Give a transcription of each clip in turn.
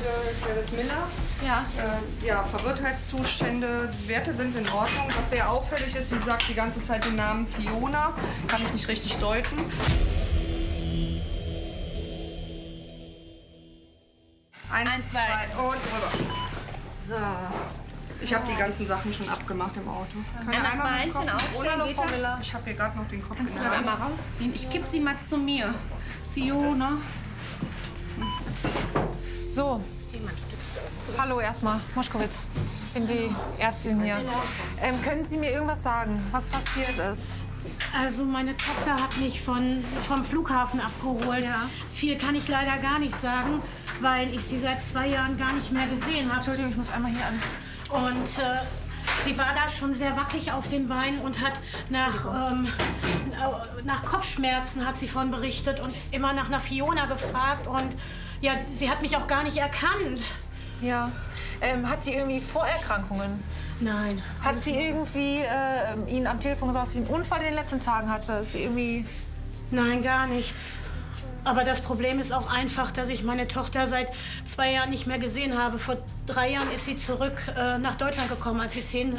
Gladys Miller. Ja. Ja, Verwirrtheitszustände, Werte sind in Ordnung. Was sehr auffällig ist, sie sagt die ganze Zeit den Namen Fiona. Kann ich nicht richtig deuten. Eins, zwei und rüber. So. Ich habe die ganzen Sachen schon abgemacht im Auto. Kann ich einmal meinen Kopf oder Frau Miller? Ich habe hier gerade noch den Kopf Kannst in du der das Hand. einmal rausziehen? Ich gebe sie mal zu mir. Fiona. So, Zieh mal ein Stück. hallo erstmal, Moschkowitz. Ich bin die Ärztin hier. Können Sie mir irgendwas sagen, was passiert ist? Also meine Tochter hat mich vom Flughafen abgeholt. Ja. Viel kann ich leider gar nicht sagen, weil ich sie seit 2 Jahren gar nicht mehr gesehen habe. Entschuldigung, ich muss einmal hier an. Und sie war da schon sehr wackelig auf den Beinen und hat nach Kopfschmerzen hat sie von berichtet und immer nach einer Fiona gefragt. Und ja, sie hat mich auch gar nicht erkannt. Ja. Hat sie irgendwie Vorerkrankungen? Nein. Hat sie irgendwie Ihnen am Telefon gesagt, dass sie einen Unfall in den letzten Tagen hatte? Ist sie irgendwie... Nein, gar nichts. Aber das Problem ist auch einfach, dass ich meine Tochter seit 2 Jahren nicht mehr gesehen habe. Vor 3 Jahren ist sie zurück nach Deutschland gekommen. Als sie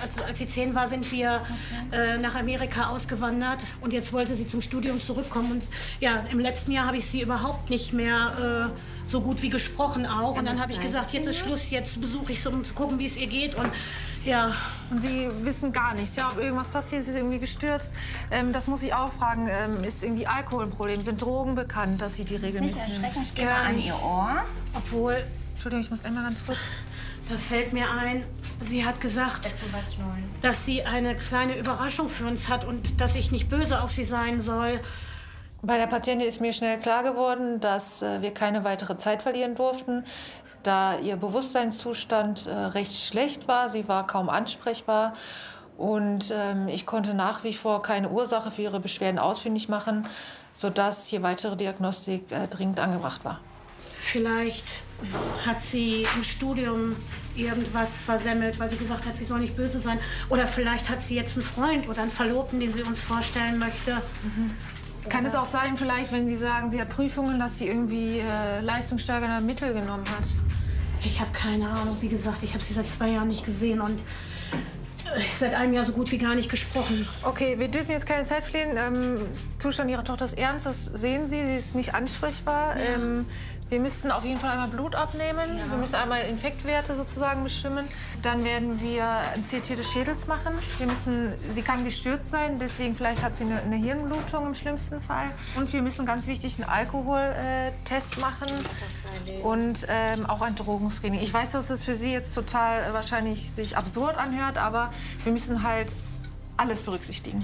10 war, sind wir nach Amerika ausgewandert. Und jetzt wollte sie zum Studium zurückkommen. Und ja, im letzten Jahr habe ich sie überhaupt nicht mehr so gut wie gesprochen auch. Und dann habe ich gesagt, jetzt ist Schluss, jetzt besuche ich sie, um zu gucken, wie es ihr geht. Und ja. Und Sie wissen gar nichts, ja, ob irgendwas passiert, sie ist irgendwie gestürzt. Das muss ich auch fragen, ist irgendwie Alkohol ein Problem? Sind Drogen bekannt, dass Sie die regelmäßig Nicht erschrecken, ich gehe mal an ihr Ohr. Obwohl, Entschuldigung, ich muss einmal ganz kurz... da fällt mir ein, sie hat gesagt, dass sie eine kleine Überraschung für uns hat und dass ich nicht böse auf sie sein soll. Bei der Patientin ist mir schnell klar geworden, dass wir keine weitere Zeit verlieren durften, da ihr Bewusstseinszustand recht schlecht war. Sie war kaum ansprechbar und ich konnte nach wie vor keine Ursache für ihre Beschwerden ausfindig machen, sodass hier weitere Diagnostik dringend angebracht war. Vielleicht hat sie im Studium irgendwas versemmelt, weil sie gesagt hat, wir sollen nicht böse sein. Oder vielleicht hat sie jetzt einen Freund oder einen Verlobten, den sie uns vorstellen möchte. Kann es auch sein, vielleicht, wenn Sie sagen, sie hat Prüfungen, dass sie irgendwie leistungssteigernde Mittel genommen hat? Ich habe keine Ahnung. Wie gesagt, ich habe sie seit 2 Jahren nicht gesehen und seit einem Jahr so gut wie gar nicht gesprochen. Okay, wir dürfen jetzt keine Zeit verlieren. Zustand Ihrer Tochter ist ernst, das sehen Sie. Sie ist nicht ansprechbar. Ja. Wir müssten auf jeden Fall einmal Blut abnehmen. Ja. Wir müssen einmal Infektwerte sozusagen bestimmen. Dann werden wir ein CT des Schädels machen. Sie kann gestürzt sein, deswegen vielleicht hat sie eine Hirnblutung im schlimmsten Fall. Und wir müssen ganz wichtig einen Alkoholtest machen und auch ein Drogenscreening. Ich weiß, dass es für Sie jetzt total wahrscheinlich sich absurd anhört, aber wir müssen halt alles berücksichtigen.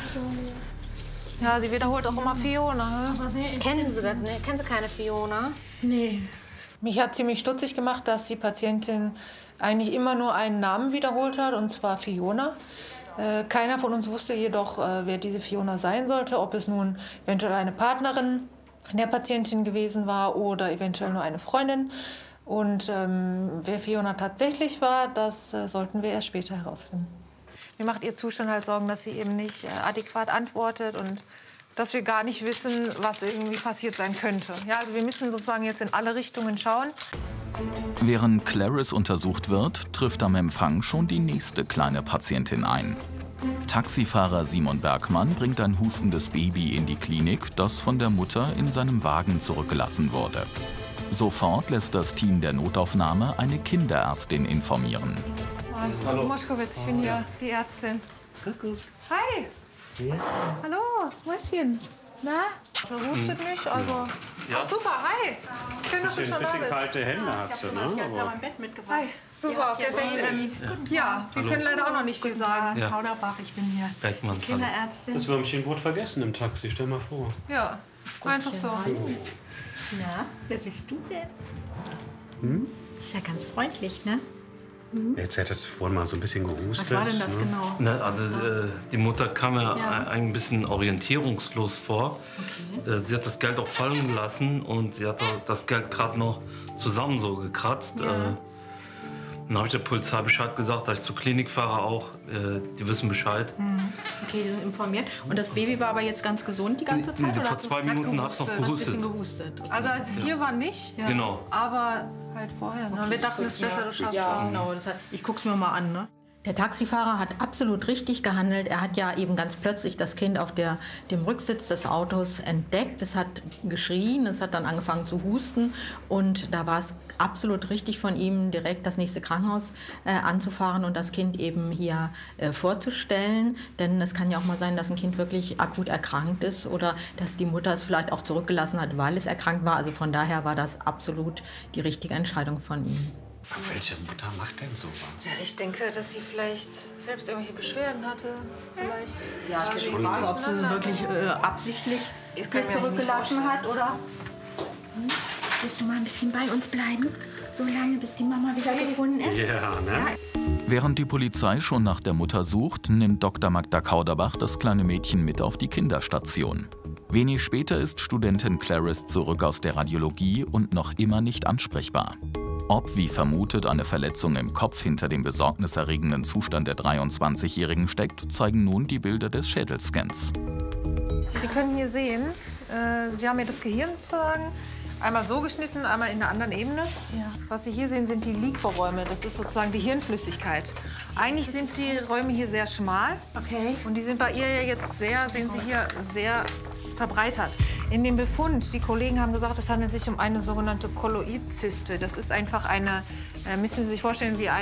Ja, sie wiederholt auch immer Fiona. Kennen Sie das? Ne? Kennen Sie keine Fiona? Nee. Mich hat ziemlich stutzig gemacht, dass die Patientin eigentlich immer nur einen Namen wiederholt hat, und zwar Fiona. Keiner von uns wusste jedoch, wer diese Fiona sein sollte, ob es nun eventuell eine Partnerin der Patientin gewesen war oder eventuell nur eine Freundin. Und wer Fiona tatsächlich war, das sollten wir erst später herausfinden. Mir macht ihr Zustand halt Sorgen, dass sie eben nicht adäquat antwortet und dass wir gar nicht wissen, was irgendwie passiert sein könnte. Ja, also wir müssen sozusagen jetzt in alle Richtungen schauen. Während Clarice untersucht wird, trifft am Empfang schon die nächste kleine Patientin ein. Taxifahrer Simon Bergmann bringt ein hustendes Baby in die Klinik, das von der Mutter in seinem Wagen zurückgelassen wurde. Sofort lässt das Team der Notaufnahme eine Kinderärztin informieren. Hallo. Moschkowitz, ich bin hier die Ärztin. Kuckuck. Hi. Ja. Hallo, Mäuschen. Na? Hustet nicht, also... Ja. Ach, super, hi. Schön, dass du schon da Bisschen bist. kalte Hände hat sie, ne? Aber Bett mitgebracht. Hi, super, perfekt. Ja, wir können leider auch noch nicht viel sagen. Ja. Kauderbach, ich bin hier Bergmann, hallo. Kinderärztin. das Würmchen wurde vergessen im Taxi, stell mal vor. Ja, einfach so. Na, wer bist du denn? Ist ja ganz freundlich, ne? Jetzt hätte sie vorhin mal so ein bisschen gehustet. Was war denn das ne? genau? Ne, also die Mutter kam mir ein bisschen orientierungslos vor. Okay. Sie hat das Geld auch fallen gelassen und sie hat das Geld gerade noch zusammen so gekratzt. Ja. Dann habe ich der Polizei Bescheid gesagt, dass ich zur Klinik fahre auch. Die wissen Bescheid. Okay, die sind informiert. Und das Baby war aber jetzt ganz gesund die ganze Zeit? Vor 2 Minuten hat es noch gehustet. Also als es hier war nicht, Genau. aber halt vorher. Ne? Wir dachten, es ist besser, du schaffst Ja, schon. genau. Ich guck's mir mal an. Ne? Der Taxifahrer hat absolut richtig gehandelt. Er hat ja eben ganz plötzlich das Kind auf dem Rücksitz des Autos entdeckt. Es hat geschrien, es hat dann angefangen zu husten. Und da war es absolut richtig von ihm, direkt das nächste Krankenhaus anzufahren und das Kind eben hier vorzustellen. Denn es kann ja auch mal sein, dass ein Kind wirklich akut erkrankt ist oder dass die Mutter es vielleicht auch zurückgelassen hat, weil es erkrankt war. Also von daher war das absolut die richtige Entscheidung von ihm. Aber welche Mutter macht denn sowas? Ja, ich denke, dass sie vielleicht selbst irgendwelche Beschwerden hatte. Vielleicht. Ja, das ist die Frage, ob sie wirklich absichtlich zurückgelassen hat, oder? Willst du mal ein bisschen bei uns bleiben? So lange, bis die Mama wieder gefunden ist? Ja, ne? Während die Polizei schon nach der Mutter sucht, nimmt Dr. Magda Kauderbach das kleine Mädchen mit auf die Kinderstation. Wenig später ist Studentin Clarice zurück aus der Radiologie und noch immer nicht ansprechbar. Ob, wie vermutet, eine Verletzung im Kopf hinter dem besorgniserregenden Zustand der 23-Jährigen steckt, zeigen nun die Bilder des Schädelscans. Sie können hier sehen, Sie haben hier das Gehirn sozusagen einmal so geschnitten, einmal in einer anderen Ebene. Ja. Was Sie hier sehen, sind die Liquorräume. Das ist sozusagen die Hirnflüssigkeit. Eigentlich sind die Räume hier sehr schmal. Okay. Und die sind bei ihr ja jetzt sehr, sehen Sie hier, sehr verbreitert. In dem Befund, die Kollegen haben gesagt, es handelt sich um eine sogenannte Kolloidzyste. Das ist einfach eine, müssen Sie sich vorstellen, wie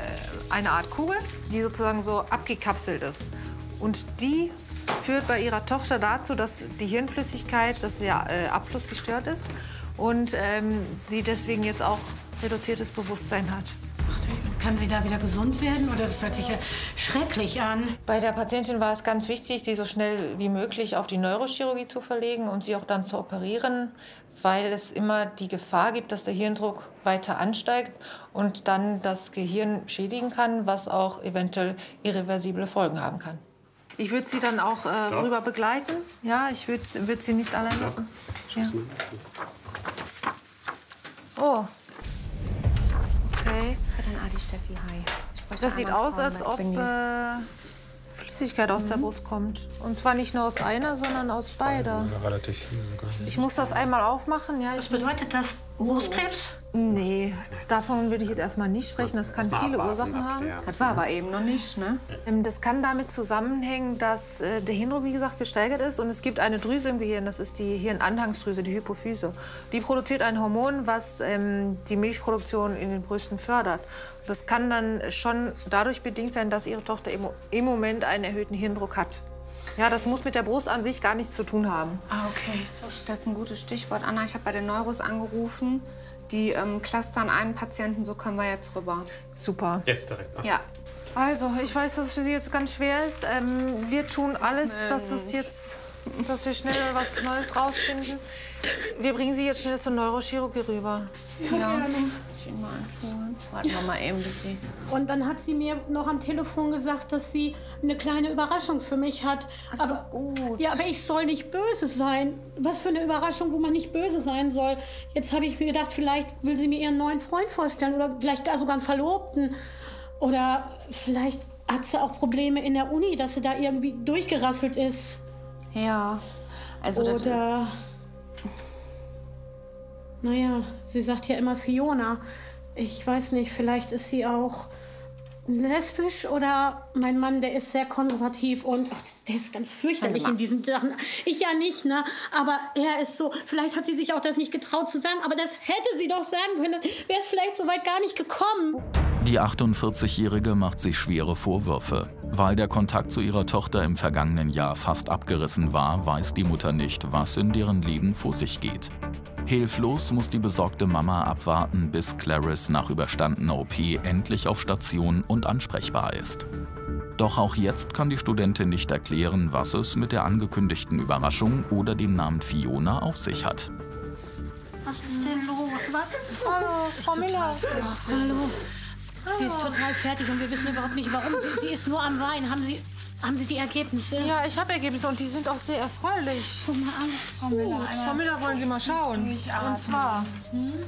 eine Art Kugel, die sozusagen so abgekapselt ist. Und die führt bei ihrer Tochter dazu, dass die Hirnflüssigkeit, dass der Abfluss gestört ist und sie deswegen jetzt auch reduziertes Bewusstsein hat. Kann sie da wieder gesund werden? Oder das hört sich ja schrecklich an. Bei der Patientin war es ganz wichtig, sie so schnell wie möglich auf die Neurochirurgie zu verlegen und sie auch dann zu operieren, weil es immer die Gefahr gibt, dass der Hirndruck weiter ansteigt und dann das Gehirn schädigen kann, was auch eventuell irreversible Folgen haben kann. Ich würde sie dann auch rüber begleiten. Ja, ich würd sie nicht allein lassen. Ja. Oh. Okay. Das hat ein Adi Steffi, hi. Das sieht aus, als ob Flüssigkeit aus der Brust kommt. Und zwar nicht nur aus einer, sondern aus beider. Relativ viel sogar. Ich muss das einmal aufmachen. Ja, Was bedeutet das? Brustkrebs? Nee, davon würde ich jetzt erstmal nicht sprechen. Das kann viele Ursachen haben. Das war aber eben noch nicht, ne? Das kann damit zusammenhängen, dass der Hirndruck, wie gesagt, gesteigert ist. Und es gibt eine Drüse im Gehirn, das ist die Hirnanhangsdrüse, die Hypophyse. Die produziert ein Hormon, was die Milchproduktion in den Brüsten fördert. Das kann dann schon dadurch bedingt sein, dass Ihre Tochter im Moment einen erhöhten Hirndruck hat. Ja, das muss mit der Brust an sich gar nichts zu tun haben. Ah, okay. Das ist ein gutes Stichwort, Anna. Ich habe bei den Neuros angerufen. Die clustern einen Patienten, so können wir jetzt rüber. Super. Jetzt direkt. Ach. Ja. Also, ich weiß, dass es für Sie jetzt ganz schwer ist. Wir tun alles, dass wir schnell was Neues rausfinden. Wir bringen Sie jetzt schnell zur Neurochirurgie rüber. Ja. Ich ihn mal einholen. Warten wir mal eben, bis sie... Und dann hat sie mir noch am Telefon gesagt, dass sie eine kleine Überraschung für mich hat. Das ist doch gut. Ja, aber ich soll nicht böse sein. Was für eine Überraschung, wo man nicht böse sein soll. Jetzt habe ich mir gedacht, vielleicht will sie mir ihren neuen Freund vorstellen oder vielleicht gar sogar einen Verlobten. Oder vielleicht hat sie auch Probleme in der Uni, dass sie da irgendwie durchgerasselt ist. Ja. Also das Oder... Naja, sie sagt ja immer Fiona. Ich weiß nicht, vielleicht ist sie auch lesbisch oder mein Mann, der ist sehr konservativ und der ist ganz fürchterlich in diesen Sachen. Ich ja nicht, ne? Aber er ist so, vielleicht hat sie sich auch das nicht getraut zu sagen, aber das hätte sie doch sagen können, dann wäre es vielleicht so weit gar nicht gekommen. Die 48-Jährige macht sich schwere Vorwürfe. Weil der Kontakt zu ihrer Tochter im vergangenen Jahr fast abgerissen war, weiß die Mutter nicht, was in deren Leben vor sich geht. Hilflos muss die besorgte Mama abwarten, bis Clarice nach überstandener OP endlich auf Station und ansprechbar ist. Doch auch jetzt kann die Studentin nicht erklären, was es mit der angekündigten Überraschung oder dem Namen Fiona auf sich hat. Was ist denn los? Hallo, Frau Miller. Hallo. Sie ist total fertig und wir wissen überhaupt nicht, warum. Sie ist nur am Weinen. Haben Sie die Ergebnisse? Ja, ich habe Ergebnisse und die sind auch sehr erfreulich. Guck mal an, Frau Miller. Frau Miller, wollen Sie mal schauen? Und zwar,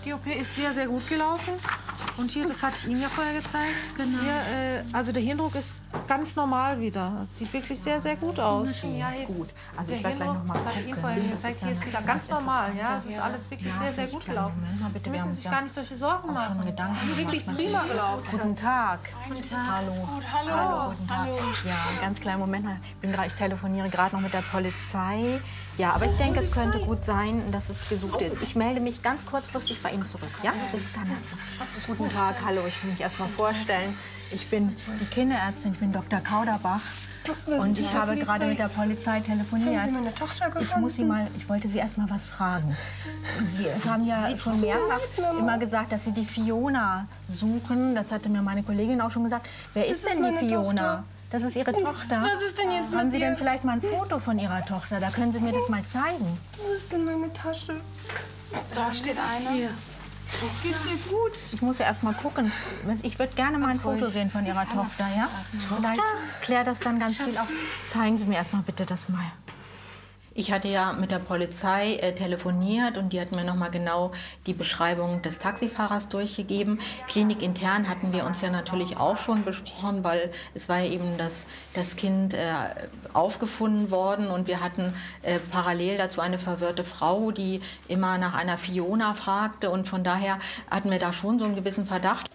Die OP ist sehr, sehr gut gelaufen. Und hier, das hatte ich Ihnen ja vorher gezeigt. Genau. Hier, also der Hirndruck ist ganz normal wieder. Das sieht wirklich sehr, sehr gut aus. Ja, hier, Gut. Also der ich werde gleich noch mal Hirndruck, das hatte ich Ihnen vorher gezeigt, hier ist wieder ganz normal. Ja, es ist alles wirklich sehr, sehr gut gelaufen. Sie müssen sich gar nicht solche Sorgen machen. Es ist wirklich prima gelaufen. Guten Tag. Guten Tag. Hallo. Hallo. Guten Tag. Ja, einen ganz kleinen Moment. Ich telefoniere gerade noch mit der Polizei. Ja, aber ich denke, es könnte gut sein, dass es gesucht ist. Ich melde mich ganz kurzfristig bei Ihnen zurück. Ja? Bis dann erstmal. Guten Tag, hallo. Ich will mich erstmal vorstellen. Ich bin die Kinderärztin, ich bin Dr. Kauderbach. Und ich habe gerade mit der Polizei telefoniert. Haben Sie meine Tochter gefunden? Ich wollte Sie erst mal was fragen. Sie haben ja schon mehrfach immer gesagt, dass Sie die Fiona suchen. Das hatte mir meine Kollegin auch schon gesagt. Wer ist denn die Fiona? Das ist Ihre Tochter. Was ist denn jetzt Haben mit Sie ihr? denn vielleicht mal ein Foto von Ihrer Tochter? Da können Sie mir das mal zeigen. Wo ist denn meine Tasche? Da steht einer. Hier. Geht's ihr gut? Ich muss ja erst mal gucken. Ich würde gerne mal ein Foto sehen von Ihrer Tochter, ja? Vielleicht klärt das dann ganz viel auf. Zeigen Sie mir erst mal bitte das mal. Ich hatte ja mit der Polizei telefoniert und die hat mir noch mal genau die Beschreibung des Taxifahrers durchgegeben. Klinikintern hatten wir uns ja natürlich auch schon besprochen, weil es war ja eben das Kind aufgefunden worden und wir hatten parallel dazu eine verwirrte Frau, die immer nach einer Fiona fragte und von daher hatten wir da schon so einen gewissen Verdacht.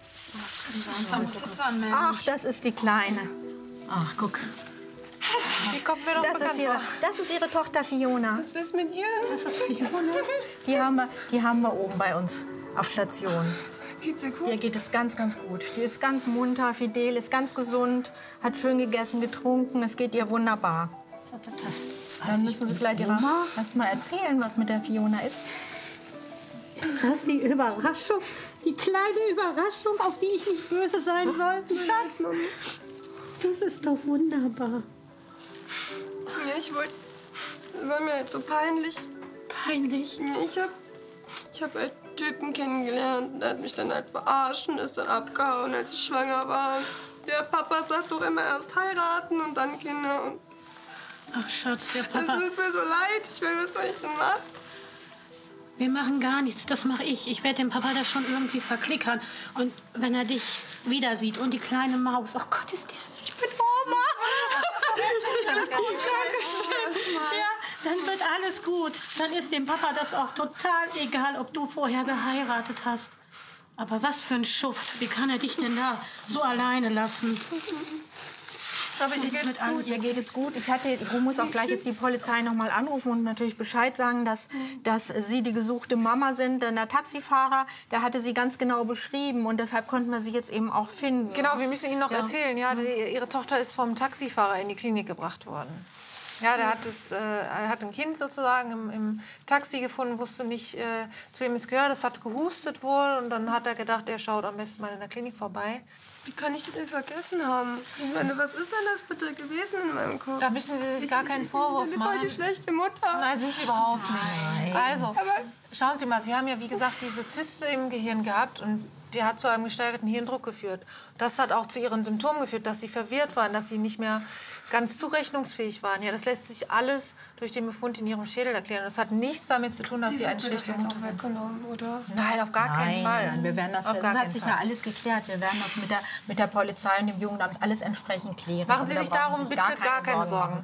Ach, das ist die Kleine. Ach, guck. Die kommt mir doch bekannt vor. Das ist ihre Tochter Fiona. Was ist mit ihr? Das ist Fiona. Die haben wir oben bei uns auf Station. Geht's ihr gut? Ihr geht es ganz, ganz gut. Die ist ganz munter, fidel, ist ganz gesund, hat schön gegessen, getrunken. Es geht ihr wunderbar. Dann müssen Sie vielleicht erst mal erzählen, was mit der Fiona ist. Ist das die Überraschung? Die kleine Überraschung, auf die ich nicht böse sein sollte, Schatz? Das ist doch wunderbar. Ja, war mir halt so peinlich. Peinlich? Ich hab halt Typen kennengelernt. Der hat mich dann halt verarscht und ist dann abgehauen, als ich schwanger war. Der Papa sagt doch immer erst heiraten und dann Kinder. Und Ach, Schatz, der es Papa... tut mir so leid. Ich will wissen, was ich denn mache. Wir machen gar nichts, das mache ich. Ich werde dem Papa das schon irgendwie verklickern. Und wenn er dich wieder sieht und die kleine Maus, oh Gott, ist dieses, ich bin Oma. Dankeschön. Ja, dann wird alles gut. Dann ist dem Papa das auch total egal, ob du vorher geheiratet hast. Aber was für ein Schuft. Wie kann er dich denn da so alleine lassen? Aber ihr geht's gut. Ihr geht es gut. Ich muss auch gleich jetzt die Polizei noch mal anrufen und natürlich Bescheid sagen, dass Sie die gesuchte Mama sind. Denn der Taxifahrer, der hatte Sie ganz genau beschrieben und deshalb konnten wir Sie jetzt eben auch finden. Genau, wir müssen Ihnen noch erzählen. Ja, Ihre Tochter ist vom Taxifahrer in die Klinik gebracht worden. Ja, er hat ein Kind sozusagen im Taxi gefunden, wusste nicht, zu wem es gehört. Das hat gehustet wohl und dann hat er gedacht, er schaut am besten mal in der Klinik vorbei. Wie kann ich den vergessen haben? Ich meine, was ist denn das bitte gewesen in meinem Kopf? Da müssen Sie sich gar keinen Vorwurf Ich bin voll machen. die schlechte Mutter. Nein, sind Sie überhaupt nicht. Also, schauen Sie mal, Sie haben ja, wie gesagt, diese Zyste im Gehirn gehabt und die hat zu einem gesteigerten Hirndruck geführt. Das hat auch zu Ihren Symptomen geführt, dass Sie verwirrt waren, dass Sie nicht mehr ganz zurechnungsfähig waren. Ja, das lässt sich alles durch den Befund in Ihrem Schädel erklären. Das hat nichts damit zu tun, dass Sie eine schlechte Mutter sind. Weggenommen, oder? Nein, auf gar keinen Fall. Nein, wir werden das hat sich ja alles geklärt. Wir werden das mit der Polizei und dem Jugendamt alles entsprechend klären. Machen Also Sie da sich brauchen darum Sie bitte gar keine Sorgen.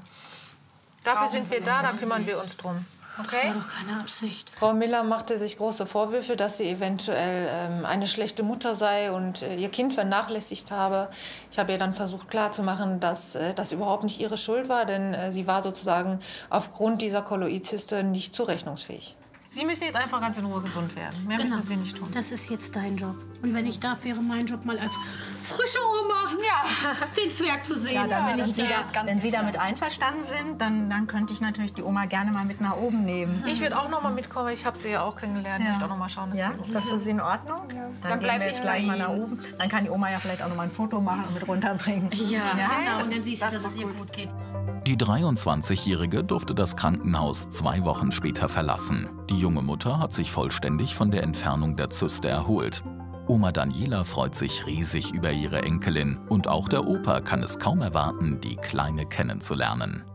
Dafür sind wir da, da kümmern wir uns drum. Okay? Das war doch keine Absicht. Frau Miller machte sich große Vorwürfe, dass sie eventuell eine schlechte Mutter sei und ihr Kind vernachlässigt habe. Ich habe ihr dann versucht klarzumachen, dass das überhaupt nicht ihre Schuld war, denn sie war sozusagen aufgrund dieser Kolloidzyste nicht zurechnungsfähig. Sie müssen jetzt einfach ganz in Ruhe gesund werden. Mehr müssen Sie nicht tun. Das ist jetzt dein Job. Und wenn ich darf, wäre mein Job mal als frische Oma den Zwerg zu sehen. Ja, dann, wenn Sie damit einverstanden sind, dann könnte ich natürlich die Oma gerne mal mit nach oben nehmen. Ich würde auch noch mal mitkommen. Ich habe sie ja auch kennengelernt. Ich möchte auch noch mal schauen, dass Ja, sie ist das für Sie in Ordnung? Dann bleib gehen wir ich jetzt gleich bei mal nach Ihnen. oben. Dann kann die Oma ja vielleicht auch noch mal ein Foto machen und mit runterbringen. Ja, genau. Und dann siehst du, dass es ihr gut geht. Die 23-Jährige durfte das Krankenhaus 2 Wochen später verlassen. Die junge Mutter hat sich vollständig von der Entfernung der Zyste erholt. Oma Daniela freut sich riesig über ihre Enkelin und auch der Opa kann es kaum erwarten, die Kleine kennenzulernen.